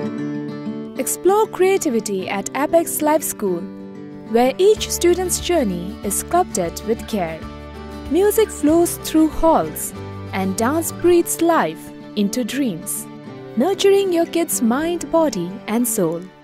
Explore creativity at Apex Life School, where each student's journey is sculpted with care. Music flows through halls and dance breathes life into dreams, nurturing your kids' mind, body and soul.